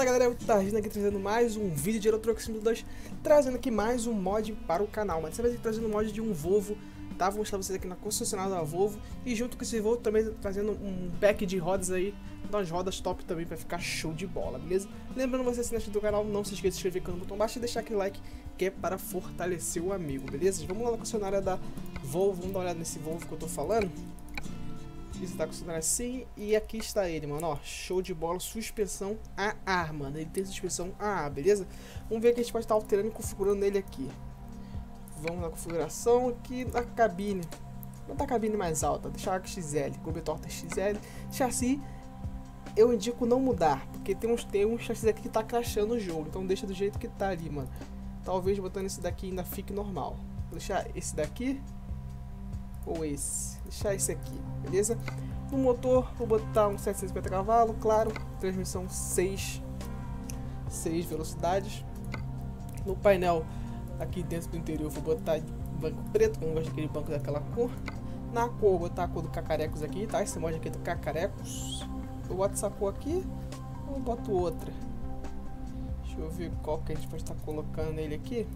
Fala galera, eu tô aqui trazendo mais um vídeo de Euro Truck Simulator 2, trazendo aqui mais um mod para o canal, mas dessa vez trazendo um mod de um Volvo, tá? Vou mostrar vocês aqui na concessionária da Volvo, e junto com esse Volvo também trazendo um pack de rodas aí, umas rodas top também para ficar show de bola, beleza? Lembrando você, se não é inscrito no canal, não se esqueça de se inscrever no botão abaixo e deixar aquele like, que é para fortalecer o amigo, beleza? Vamos lá na concessionária da Volvo, vamos dar uma olhada nesse Volvo que eu tô falando. Isso tá funcionando assim, e aqui está ele, mano, ó, show de bola, suspensão AA, mano, ele tem suspensão AA, beleza? Vamos ver que a gente pode estar alterando e configurando ele aqui. Vamos na configuração, aqui na cabine, botar a cabine mais alta, deixar a XL, cobertor XL, chassi, eu indico não mudar, porque tem um chassi aqui que tá crashando o jogo, então deixa do jeito que tá ali, mano. Talvez botando esse daqui ainda fique normal, vou deixar esse daqui, ou esse, deixar esse aqui, beleza? No motor vou botar um 750 cavalos, claro, transmissão 6 velocidades. No painel aqui dentro do interior vou botar banco preto, como eu gosto daquele banco daquela cor. Na cor vou botar a cor do Cacarecos aqui, tá? Esse mod aqui é do Cacarecos. Eu boto essa cor aqui ou boto outra? Deixa eu ver qual que a gente pode estar colocando nele aqui.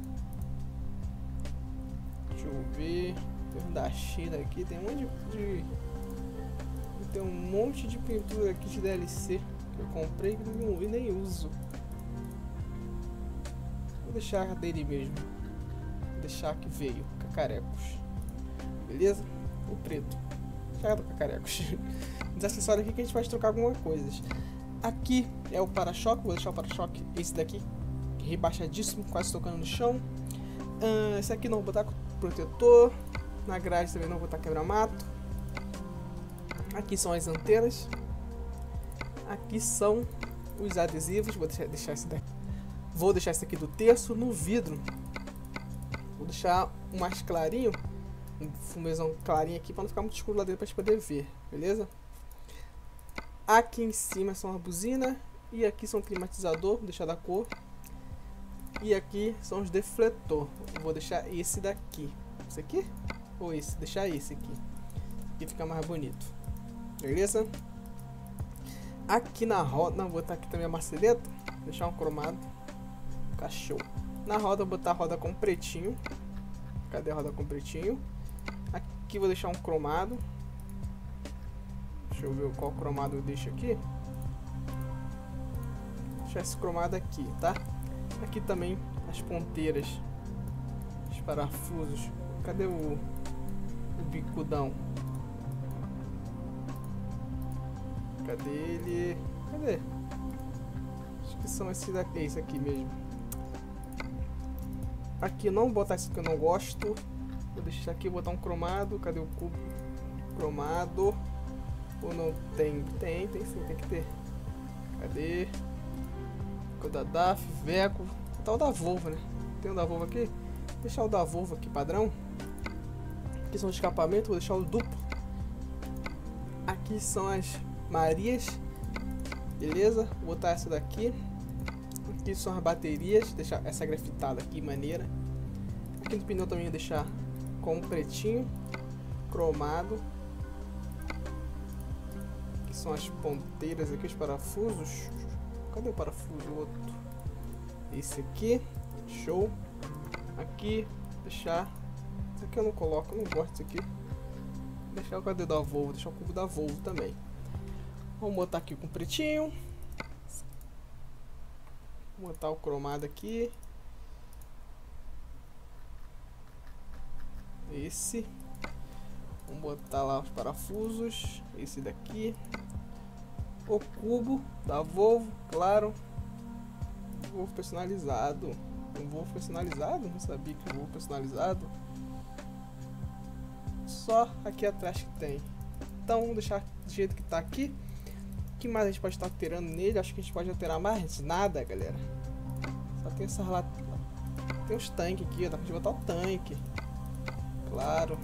Deixa eu ver. Da China aqui, tem um monte de pintura aqui de DLC que eu comprei e nem uso. Vou deixar dele mesmo. Vou deixar que veio, Cacarecos. Beleza? O preto. Já do Cacarecos. Os acessórios aqui que a gente vai trocar algumas coisas. Aqui é o para-choque, vou deixar o para-choque esse daqui, rebaixadíssimo, quase tocando no chão. Esse aqui não vou botar protetor. Na grade também não vou botar quebra-mato. Aqui são as antenas. Aqui são os adesivos. Vou deixar esse daqui. Vou deixar esse aqui do terço. No vidro vou deixar um mais clarinho, um fumezão clarinho aqui para não ficar muito escuro lá dentro para a gente poder ver, beleza? Aqui em cima são a buzina e aqui são o climatizador, vou deixar da cor. E aqui são os defletor. Vou deixar esse daqui. Esse aqui? Ou esse, deixar esse aqui, que fica mais bonito, beleza? Aqui na roda, não, vou botar aqui também a maçaneta, deixar um cromado, fica show. Na roda vou botar a roda com pretinho, cadê a roda com pretinho? Aqui vou deixar um cromado, deixa eu ver qual cromado eu deixo aqui, deixar esse cromado aqui, tá? Aqui também as ponteiras, os parafusos, cadê o bicudão? Cadê ele? Cadê? Acho que são esses daqui, esse aqui mesmo. Aqui não vou botar esse que eu não gosto. Vou deixar aqui, botar um cromado. Cadê o cubo? Cromado. Ou não tem? Tem sim, tem que ter. Cadê? O da DAF, Veco. Vou botar o da Volvo, né? Tem o da Volvo aqui? Vou deixar o da Volvo aqui padrão. Aqui são os escapamentos, vou deixar o duplo. Aqui são as Marias, beleza? Vou botar essa daqui. Aqui são as baterias, deixar essa grafitada aqui, maneira. Aqui no pneu também vou deixar com um pretinho, cromado. Aqui são as ponteiras aqui, os parafusos. Cadê o parafuso? O outro. Esse aqui, show. Aqui, deixar. Esse aqui eu não coloco, eu não gosto disso aqui. Deixar o cadê da Volvo, deixar o cubo da Volvo também. Vamos botar aqui com pretinho. Vou botar o cromado aqui. Esse. Vamos botar lá os parafusos. Esse daqui. O cubo da Volvo, claro. Volvo personalizado. Um Volvo personalizado? Não sabia que um Volvo personalizado. Só aqui atrás que tem. Então vamos deixar do jeito que tá aqui. O que mais a gente pode estar alterando nele? Acho que a gente pode alterar mais nada, galera. Só tem essas lá. Tem os tanques aqui, dá pra gente botar o tanque. Claro.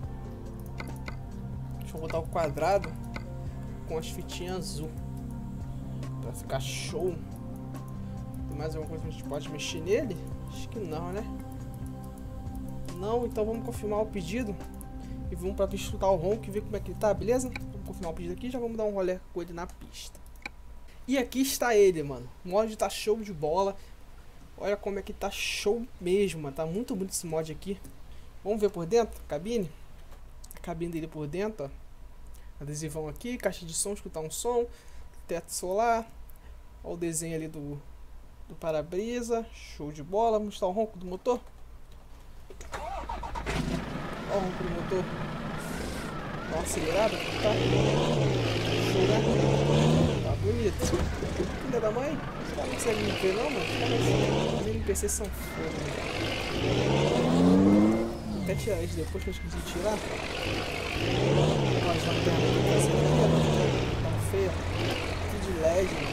Deixa eu botar o quadrado com as fitinhas azul pra ficar show. Tem mais alguma coisa que a gente pode mexer nele? Acho que não, né? Não, então vamos confirmar o pedido. E vamos pra pista escutar o ronco e ver como é que ele tá, beleza? Vamos confirmar o pedido aqui e já vamos dar um rolê com ele na pista. E aqui está ele, mano. O mod tá show de bola. Olha como é que tá show mesmo, mano. Tá muito bonito esse mod aqui. Vamos ver por dentro, cabine. A cabine dele por dentro, ó. Adesivão aqui, caixa de som, escutar um som. Teto solar. Olha o desenho ali do para-brisa. Show de bola. Vamos mostrar o ronco do motor. Olha o ronco do motor. Dá uma acelerada, tá? Show, né? Tá bonito. Filha da mãe? Você não consegue me ver não, mano? Os NPCs são foda, mano. Vou até tirar eles depois que eu esqueci de tirar. Olha as lanternas aqui pra tá feia. Tudo de LED, mano.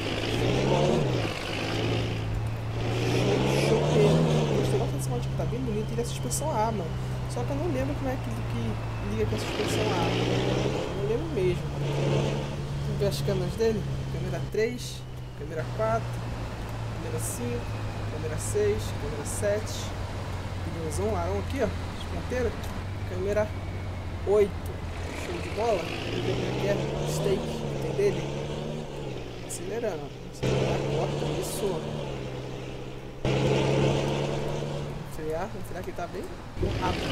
Show mesmo. Gostei bastante desse mod aqui, tá bem bonito. Ele é suspensão A, mano. Só que eu não lembro como é que liga com a suspensão A. Não lembro mesmo. Vamos ver as câmeras dele. Câmera 3, câmera 4, câmera 5, câmera 6, câmera 7. Pneuzão, arão aqui, ó. De ponteira. Câmera 8. Show de bola. Vamos ver como é que é. Steak. Tem dele. Acelerando. Acelerar a porta. Isso. Vamos frear que tá bem rápido.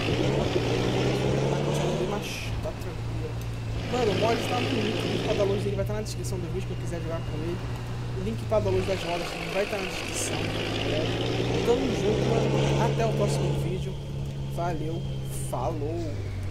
Mas tá tranquilo. Mano, o mod tá bonito. O link para download dele vai estar na descrição do vídeo, quem quiser jogar com ele. O link para download das rodas também vai estar na descrição. Tamo junto, mano. Até o próximo vídeo. Valeu. Falou.